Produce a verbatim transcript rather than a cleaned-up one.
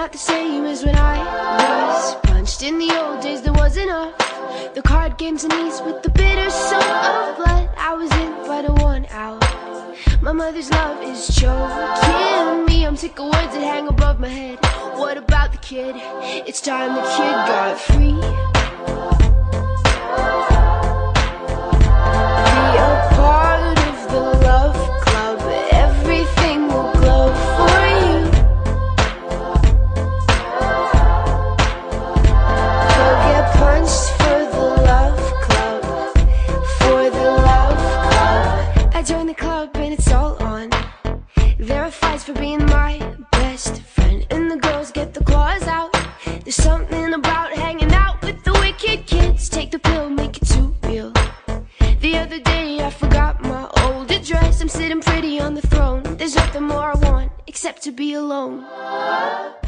not the same as when I was punched. In the old days there wasn't enough. The card games and knees with the bitter soul of blood. I was in but I won out. My mother's love is choking me. I'm sick of words that hang above my head. What about the kid? It's time the kid got free. Be a part of the love club. Everything will glow for you. Go get punched for the love club. For the love club. I joined the club and it's all on. There are fights for being my best friend, and the girls get the claws out. There's something about hanging out with the wicked kids. Take the pill, make it too real. The other day I forgot my old address. I'm sitting pretty on the throne. There's nothing more I want except to be alone.